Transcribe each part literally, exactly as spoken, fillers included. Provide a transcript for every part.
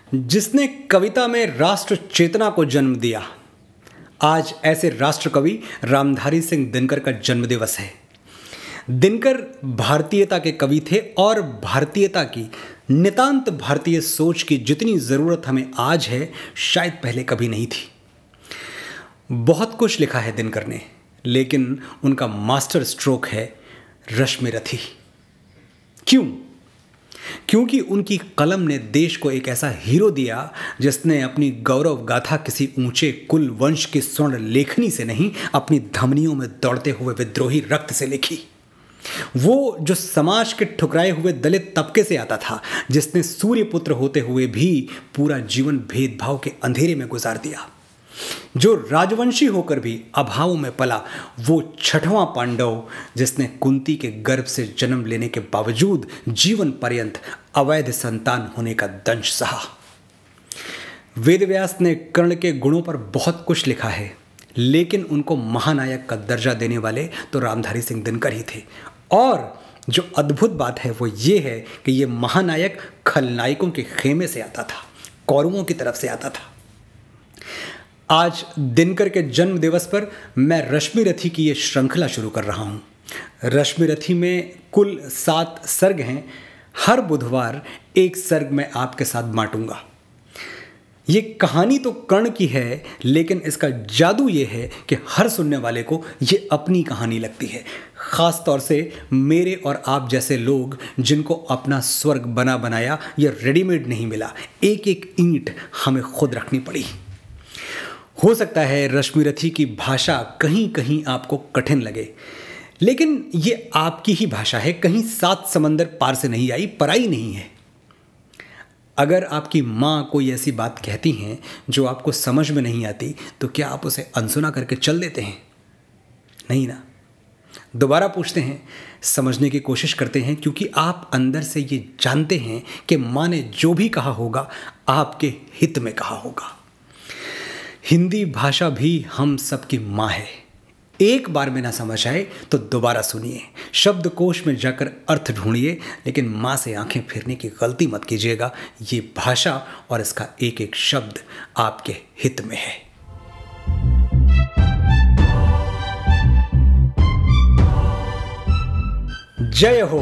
जिसने कविता में राष्ट्र चेतना को जन्म दिया। आज ऐसे राष्ट्र कवि रामधारी सिंह दिनकर का जन्मदिवस है। दिनकर भारतीयता के कवि थे और भारतीयता की, नितांत भारतीय सोच की जितनी ज़रूरत हमें आज है, शायद पहले कभी नहीं थी। बहुत कुछ लिखा है दिनकर ने, लेकिन उनका मास्टर स्ट्रोक है रश्मिरथी। क्यों? क्योंकि उनकी कलम ने देश को एक ऐसा हीरो दिया जिसने अपनी गौरव गाथा किसी ऊंचे कुल वंश की स्वर्ण लेखनी से नहीं, अपनी धमनियों में दौड़ते हुए विद्रोही रक्त से लिखी। वो जो समाज के ठुकराए हुए दलित तबके से आता था, जिसने सूर्यपुत्र होते हुए भी पूरा जीवन भेदभाव के अंधेरे में गुजार दिया, जो राजवंशी होकर भी अभावों में पला, वो छठवां पांडव जिसने कुंती के गर्भ से जन्म लेने के बावजूद जीवन पर्यंत अवैध संतान होने का दंश सहा। वेदव्यास ने कर्ण के गुणों पर बहुत कुछ लिखा है, लेकिन उनको महानायक का दर्जा देने वाले तो रामधारी सिंह दिनकर ही थे। और जो अद्भुत बात है वो ये है कि ये महानायक खलनायकों के खेमे से आता था, कौरवों की तरफ से आता था। आज दिनकर के जन्म दिवस पर मैं रश्मिरथी की ये श्रृंखला शुरू कर रहा हूँ। रश्मिरथी में कुल सात सर्ग हैं। हर बुधवार एक सर्ग मैं आपके साथ बांटूंगा। ये कहानी तो कर्ण की है, लेकिन इसका जादू ये है कि हर सुनने वाले को ये अपनी कहानी लगती है। ख़ास तौर से मेरे और आप जैसे लोग जिनको अपना स्वर्ग बना बनाया ये रेडीमेड नहीं मिला, एक एक ईंट हमें खुद रखनी पड़ी। हो सकता है रश्मिरथी की भाषा कहीं कहीं आपको कठिन लगे, लेकिन ये आपकी ही भाषा है, कहीं सात समंदर पार से नहीं आई, पराई नहीं है। अगर आपकी माँ कोई ऐसी बात कहती हैं जो आपको समझ में नहीं आती, तो क्या आप उसे अनसुना करके चल देते हैं? नहीं ना। दोबारा पूछते हैं, समझने की कोशिश करते हैं, क्योंकि आप अंदर से ये जानते हैं कि माँ ने जो भी कहा होगा आपके हित में कहा होगा। हिंदी भाषा भी हम सबकी माँ है। एक बार में ना समझ आए तो दोबारा सुनिए, शब्दकोश में जाकर अर्थ ढूंढिए, लेकिन माँ से आंखें फेरने की गलती मत कीजिएगा। ये भाषा और इसका एक एक शब्द आपके हित में है। जय हो,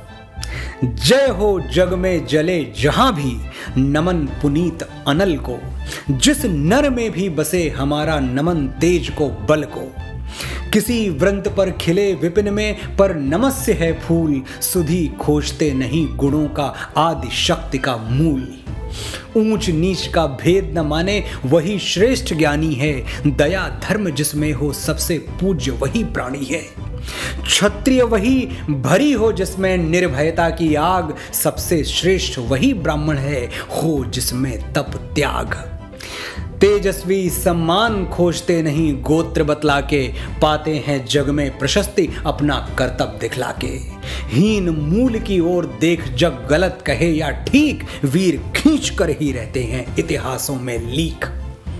जय हो जग में जले जहां भी, नमन पुनीत अनल को, जिस नर में भी बसे हमारा नमन तेज को बल को। किसी व्रंत पर खिले विपिन में, पर नमस्य है फूल, सुधी खोजते नहीं गुणों का आदि शक्ति का मूल। ऊंच नीच का भेद न माने वही श्रेष्ठ ज्ञानी है, दया धर्म जिसमें हो सबसे पूज्य वही प्राणी है। क्षत्रिय वही भरी हो जिसमें निर्भयता की आग, सबसे श्रेष्ठ वही ब्राह्मण है हो जिसमें तप त्याग। तेजस्वी सम्मान खोजते नहीं गोत्र बतला के, पाते हैं जग में प्रशस्ति अपना कर्तव्य दिखला के। हीन मूल की ओर देख जग गलत कहे या ठीक, वीर खींच कर ही रहते हैं इतिहासों में लीक।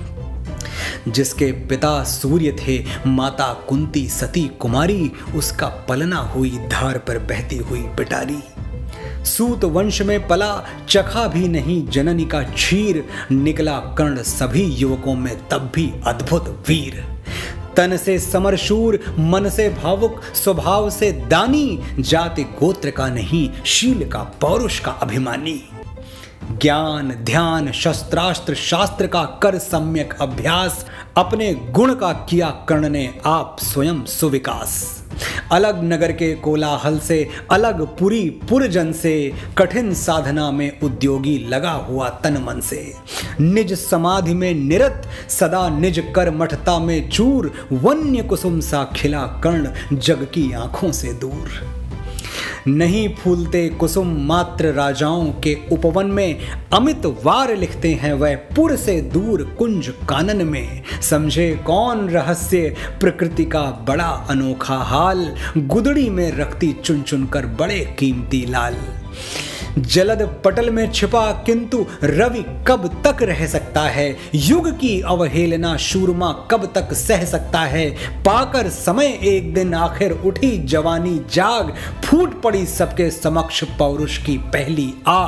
जिसके पिता सूर्य थे, माता कुंती सती कुमारी, उसका पलना हुई धार पर बहती हुई पिटारी। सूत वंश में पला, चखा भी नहीं जननी का क्षीर, निकला कर्ण सभी युवकों में तब भी अद्भुत वीर। तन से समरशूर, मन से भावुक, स्वभाव से दानी, जाति गोत्र का नहीं, शील का पौरुष का अभिमानी। ज्ञान ध्यान शस्त्रास्त्र शास्त्र का कर सम्यक अभ्यास, अपने गुण का किया कर्ण ने आप स्वयं सुविकास। अलग नगर के कोलाहल से, अलग पुरी पुरजन से, कठिन साधना में उद्योगी लगा हुआ तन मन से। निज समाधि में निरत, सदा निज कर मठता में चूर, वन्य कुसुम सा खिला कर्ण जग की आंखों से दूर। नहीं फूलते कुसुम मात्र राजाओं के उपवन में, अमित वार लिखते हैं वह पुर से दूर कुंज कानन में। समझे कौन रहस्य प्रकृति का बड़ा अनोखा हाल, गुदड़ी में रखती चुन चुन कर बड़े कीमती लाल। जलद पटल में छिपा किंतु रवि कब तक रह सकता है, युग की अवहेलना शूरमा कब तक सह सकता है। पाकर समय एक दिन आखिर उठी जवानी जाग, फूट पड़ी सबके समक्ष पौरुष की पहली आग।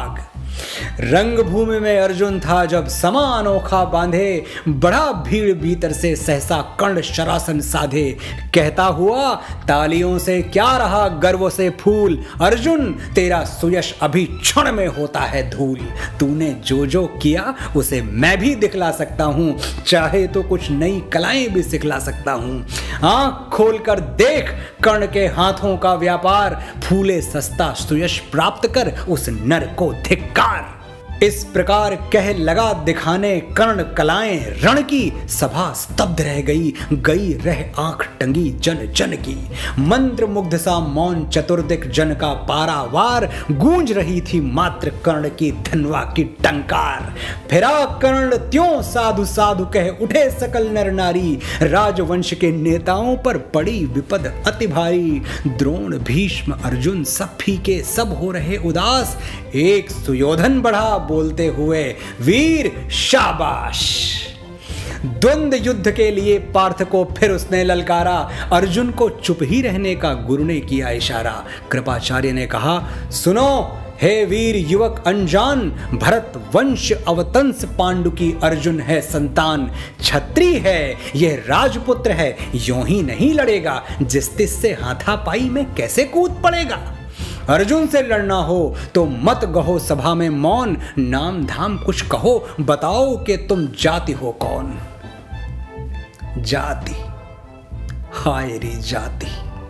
रंगभूमि में अर्जुन था जब समा अनोखा बांधे, बढ़ा भीड़ भीतर से सहसा कर्ण शरासन साधे। कहता हुआ तालियों से क्या रहा गर्व से फूल, अर्जुन तेरा सुयश अभी क्षण में होता है धूल। तूने जो जो किया उसे मैं भी दिखला सकता हूँ, चाहे तो कुछ नई कलाएं भी सिखला सकता हूँ। आंख खोलकर देख कर्ण के हाथों का व्यापार, फूले सस्ता सुयश प्राप्त कर उस नर को धिक्कार। इस प्रकार कह लगा दिखाने कर्ण कलाएं रण की, सभा स्तब्ध रह गई, गई रह आंख टंगी जन जन की। मंत्र मुग्ध सा मौन चतुर्दिक जन का पारावार, गूंज रही थी मात्र कर्ण की धनवा की टंकार। फिरा कर्ण त्यों साधु साधु कह उठे सकल नर नारी, राजवंश के नेताओं पर पड़ी विपद अति भारी। द्रोण भीष्म अर्जुन सब फीके सब हो रहे उदास, एक सुयोधन बढ़ा बोलते हुए वीर शाबाश। द्वंद्व युद्ध के लिए पार्थ को फिर उसने ललकारा, अर्जुन को चुप ही रहने का गुरु ने किया इशारा। कृपाचार्य ने कहा सुनो हे वीर युवक अनजान, भरत वंश अवतंस पांडु की अर्जुन है संतान। क्षत्रिय है यह राजपुत्र है, यूं ही नहीं लड़ेगा, जिस तिस से हाथापाई में कैसे कूद पड़ेगा। अर्जुन से लड़ना हो तो मत गहो सभा में मौन, नाम धाम कुछ कहो बताओ कि तुम जाति हो कौन। जाति, हाय रे जाति।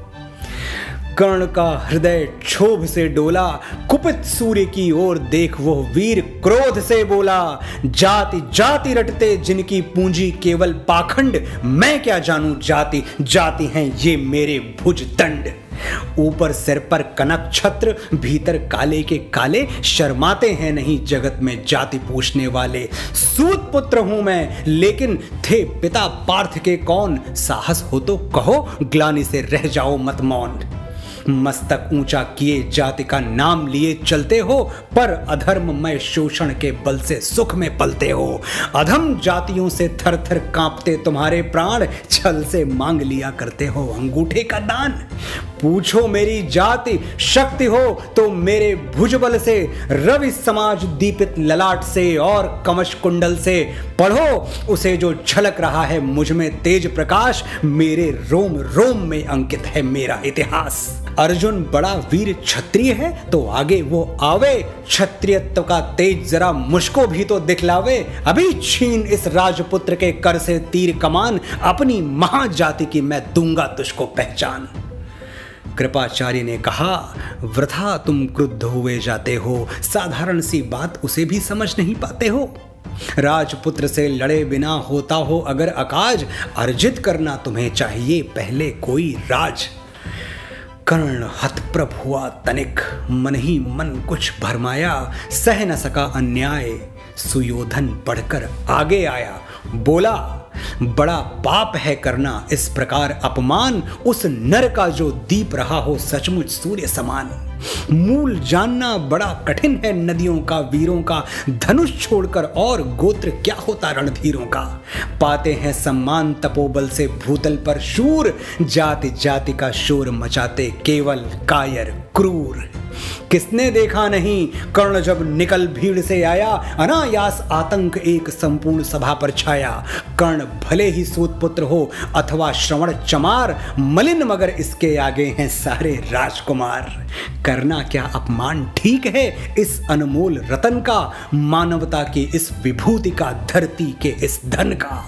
कर्ण का हृदय क्षोभ से डोला, कुपित सूर्य की ओर देख वो वीर क्रोध से बोला। जाति जाति रटते जिनकी पूंजी केवल पाखंड, मैं क्या जानूं जाति, जाति हैं ये मेरे भुज दंड। ऊपर सिर पर कनक छत्र, भीतर काले के काले, शर्माते हैं नहीं जगत में जाति पूछने वाले। सूत पुत्र हूं मैं लेकिन थे पिता पार्थ के कौन, साहस हो तो कहो ग्लानि से रह जाओ मत मौन। मस्तक ऊंचा किए जाति का नाम लिए चलते हो, पर अधर्ममय शोषण के बल से सुख में पलते हो। अधम जातियों से थर थर कांपते तुम्हारे प्राण, छल से मांग लिया करते हो अंगूठे का दान। पूछो मेरी जाति शक्ति हो तो मेरे भुजबल से, रवि समाज दीपित ललाट से और कमश कुंडल से। पढ़ो उसे जो झलक रहा है मुझ में तेज प्रकाश, मेरे रोम रोम में अंकित है मेरा इतिहास। अर्जुन बड़ा वीर क्षत्रिय है तो आगे वो आवे, क्षत्रियत्व का तेज जरा मुझको भी तो दिखलावे। अभी छीन इस राजपुत्र के कर से तीर कमान, अपनी महाजाति की मैं दूंगा तुझको पहचान। कृपाचार्य ने कहा वृथा तुम क्रुद्ध हुए जाते हो, साधारण सी बात उसे भी समझ नहीं पाते हो। राजपुत्र से लड़े बिना होता हो अगर अकाज, अर्जित करना तुम्हें चाहिए पहले कोई राज। कर्ण हतप्रभ हुआ तनिक, मन ही मन कुछ भरमाया, सह न सका अन्याय, सुयोधन बढ़कर आगे आया। बोला बड़ा पाप है करना इस प्रकार अपमान, उस नर का जो दीप रहा हो सचमुच सूर्य समान। मूल जानना बड़ा कठिन है नदियों का वीरों का, धनुष छोड़कर और गोत्र क्या होता रणधीरों का। पाते हैं सम्मान तपोबल से भूतल पर शूर, जाति जाति का शोर मचाते केवल कायर क्रूर। किसने देखा नहीं कर्ण जब निकल भीड़ से आया, अनायास आतंक एक संपूर्ण सभा पर छाया। कर्ण भले ही सूतपुत्र हो अथवा श्रवण चमार, मलिन मगर इसके आगे हैं सारे राजकुमार। करना क्या अपमान ठीक है इस अनमोल रतन का, मानवता की इस विभूति का, धरती के इस धन का।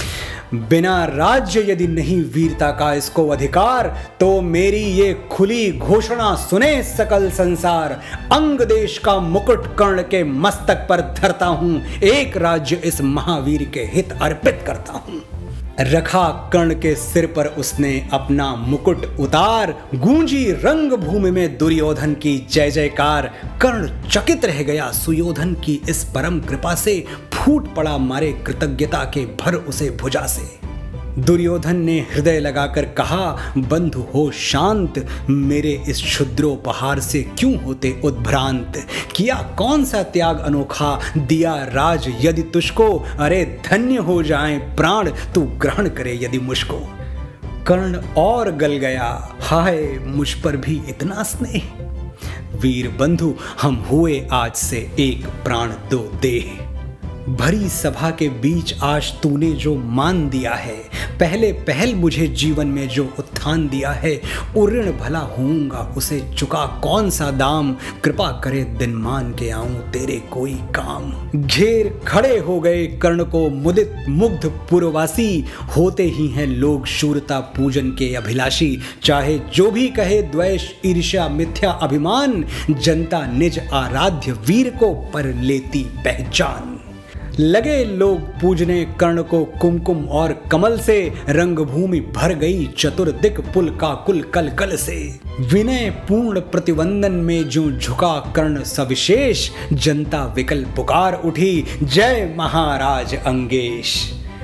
बिना राज्य यदि नहीं वीरता का इसको अधिकार, तो मेरी ये खुली घोषणा सुने सकल संसार। अंग देश का मुकुट कर्ण के मस्तक पर धरता हूं, एक राज्य इस महावीर के हित अर्पित करता हूं। रखा कर्ण के सिर पर उसने अपना मुकुट उतार, गूंजी रंग भूमि में दुर्योधन की जय जयकार। कर्ण चकित रह गया सुयोधन की इस परम कृपा से, फूट पड़ा मारे कृतज्ञता के भर उसे भुजा से। दुर्योधन ने हृदय लगाकर कहा बंधु हो शांत, मेरे इस क्षुद्रोपहार से क्यों होते उद्भ्रांत। किया कौन सा त्याग अनोखा, दिया राज यदि तुझको, अरे धन्य हो जाएं प्राण तू ग्रहण करे यदि मुझको। कर्ण और गल गया, हाय मुझ पर भी इतना स्नेह। वीर बंधु हम हुए आज से एक प्राण दो देह। भरी सभा के बीच आज तूने जो मान दिया है, पहले पहल मुझे जीवन में जो उत्थान दिया है, उऋण भला होऊंगा उसे चुका कौन सा दाम, कृपा करे दिन मान के आऊं तेरे कोई काम। घेर खड़े हो गए कर्ण को मुदित मुग्ध पुरवासी, होते ही हैं लोग शूरता पूजन के अभिलाषी। चाहे जो भी कहे द्वेष ईर्ष्या मिथ्या अभिमान, जनता निज आराध्य वीर को पर लेती पहचान। लगे लोग पूजने कर्ण को कुमकुम और कमल से, रंगभूमि भर गई चतुर्दिक पुल का कुल कल कल से। विनय पूर्ण प्रतिवंदन में जो झुका कर्ण सविशेष, जनता विकल पुकार उठी जय महाराज अंगेश।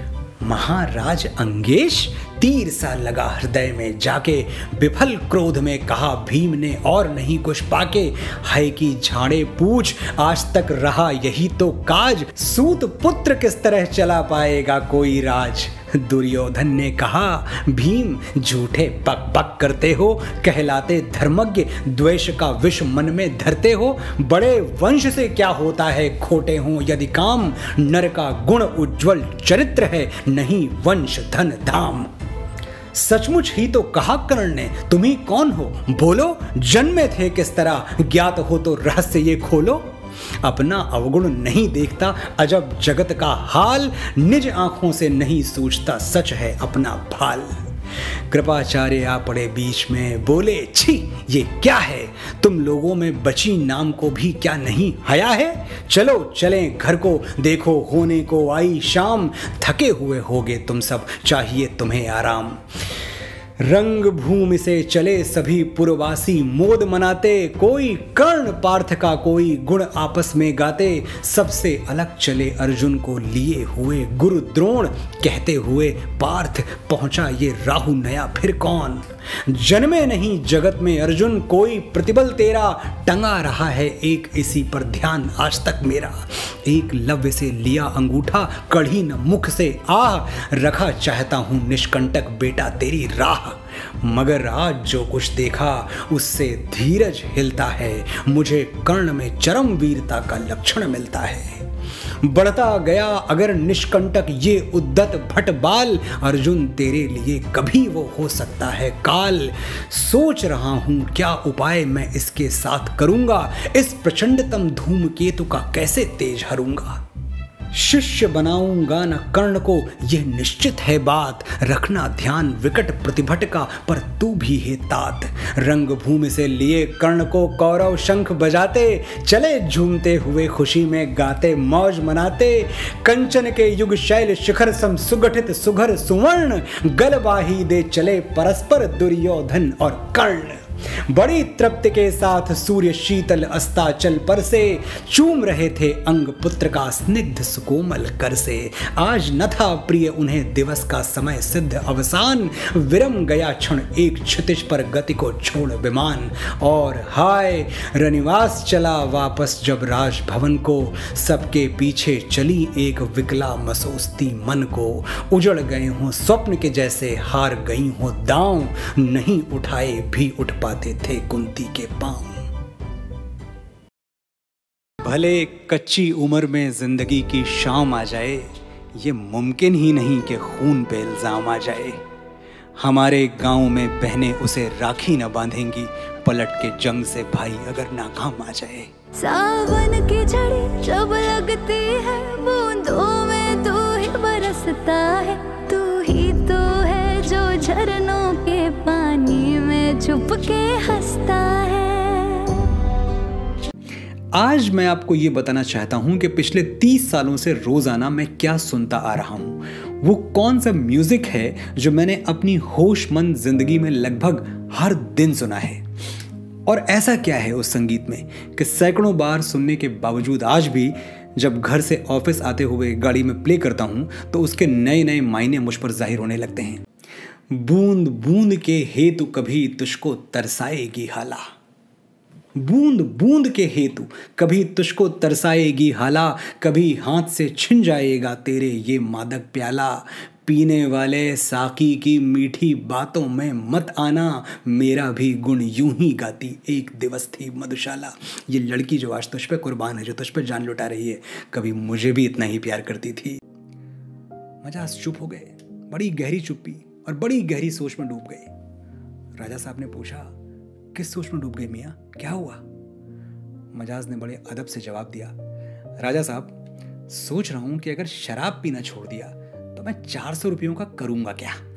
महाराज अंगेश तीर सा लगा हृदय में जाके, विफल क्रोध में कहा भीम ने और नहीं कुछ पाके। है कि झाड़े पूछ आज तक रहा यही तो काज, सूत पुत्र किस तरह चला पाएगा कोई राज। दुर्योधन ने कहा भीम झूठे पक पक करते हो, कहलाते धर्मज्ञ द्वेष का विष मन में धरते हो। बड़े वंश से क्या होता है खोटे हो यदि काम, नर का गुण उज्जवल चरित्र है नहीं वंश धन धाम। सचमुच ही तो कहा कर्ण ने, तुम ही कौन हो बोलो, जन्मे थे किस तरह, ज्ञात हो तो रहस्य ये खोलो। अपना अवगुण नहीं देखता अजब जगत का हाल, निज आंखों से नहीं सूझता सच है अपना भाल। कृपाचार्य आ पड़े बीच में बोले छी ये क्या है, तुम लोगों में बची नाम को भी क्या नहीं हया है। चलो चलें घर को, देखो होने को आई शाम, थके हुए होगे तुम सब चाहिए तुम्हें आराम। रंग भूमि से चले सभी पुरवासी मोद मनाते, कोई कर्ण पार्थ का कोई गुण आपस में गाते। सबसे अलग चले अर्जुन को लिए हुए गुरु द्रोण, कहते हुए पार्थ पहुंचा ये राहु नया फिर कौन। जन्मे नहीं जगत में अर्जुन कोई प्रतिबल तेरा, टंगा रहा है एक इसी पर ध्यान आज तक मेरा। एक लव्य से लिया अंगूठा कढ़ी न मुख से आह, रखा चाहता हूं निष्कंटक बेटा तेरी राह। मगर आज जो कुछ देखा उससे धीरज हिलता है, मुझे कर्ण में चरम वीरता का लक्षण मिलता है। बढ़ता गया अगर निष्कंटक ये उद्दत भट बाल, अर्जुन तेरे लिए कभी वो हो सकता है काल। सोच रहा हूं क्या उपाय मैं इसके साथ करूंगा, इस प्रचंडतम धूमकेतु का कैसे तेज हरूंगा। शिष्य बनाऊंगा न कर्ण को यह निश्चित है बात, रखना ध्यान विकट प्रतिभट का पर तू भी है तात। रंग भूमि से लिए कर्ण को कौरव शंख बजाते, चले झूमते हुए खुशी में गाते मौज मनाते। कंचन के युग शैल शिखर सम सुगठित सुघर सुवर्ण, गलबाही दे चले परस्पर दुर्योधन और कर्ण। बड़ी तृप्ति के साथ सूर्य शीतल अस्ताचल पर से, चूम रहे थे अंग पुत्र का स्निग्ध सुकोमल कर से। आज न था प्रिय उन्हें दिवस का समय सिद्ध अवसान, विरम गया क्षण एक क्षितिज पर गति को छोड़ विमान। और हाय रनिवास चला वापस जब राजभवन को, सबके पीछे चली एक विकला मसोस्ती मन को। उजड़ गए हों स्वप्न के जैसे हार गई हों दांव, नहीं उठाए भी उठ पाते थे कुंती के पांव। भले कच्ची उम्र में जिंदगी की शाम आ जाए, ये मुमकिन ही नहीं कि खून पे इल्जाम आ जाए। हमारे गांव में बहनें उसे राखी न बांधेंगी, पलट के जंग से भाई अगर नाकाम आ जाए। सावन की झड़ी जब लगती है, बूंदों में तू ही बरसता है। तू ही तो है जो झरनों के पानी में छुप के हंसता है। आज मैं आपको ये बताना चाहता हूं कि पिछले तीस सालों से रोजाना मैं क्या सुनता आ रहा हूं। वो कौन सा म्यूजिक है जो मैंने अपनी होशमंद जिंदगी में लगभग हर दिन सुना है। और ऐसा क्या है उस संगीत में कि सैकड़ों बार सुनने के बावजूद आज भी जब घर से ऑफिस आते हुए गाड़ी में प्ले करता हूं तो उसके नए नए मायने मुझ पर जाहिर होने लगते हैं। बूंद बूंद के हेतु कभी तुझको तरसाएगी हाला, बूंद बूंद के हेतु कभी तुझको तरसाएगी हाला। कभी हाथ से छिन जाएगा तेरे ये मादक प्याला, पीने वाले साकी की मीठी बातों में मत आना, मेरा भी गुण यूं ही गाती एक दिवस थी मधुशाला। ये लड़की जो आज तुझ पे कुर्बान है, जो तुझ पे जान लुटा रही है, कभी मुझे भी इतना ही प्यार करती थी। मजाज चुप हो गए, बड़ी गहरी चुप्पी और बड़ी गहरी सोच में डूब गए। राजा साहब ने पूछा, किस सोच में डूब गए मियाँ, क्या हुआ? मजाज ने बड़े अदब से जवाब दिया, राजा साहब सोच रहा हूं कि अगर शराब पीना छोड़ दिया तो मैं चार सौ रुपयों का करूंगा क्या।